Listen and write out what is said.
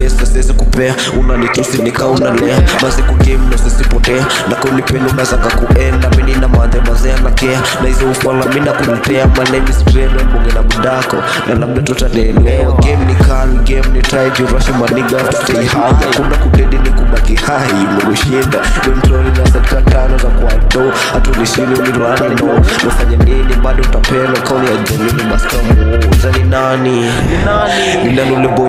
best sasa kupea unanitusi nikao unalea basi ku game na sisipotea na kunipenda unazanga kuenda mimi na madhe mazea na care na hizo ufala mimi na kuletea my name is Trevor mbonge na budako na labda tutaelewa game ni kali game ni tight you rush my nigga to stay high kuna kudedi ni kubaki high mgushinda control na sakatano za kwa do atulishini ni run no nafanya nini bado utapelo call ya jamii maskamu za ninani ule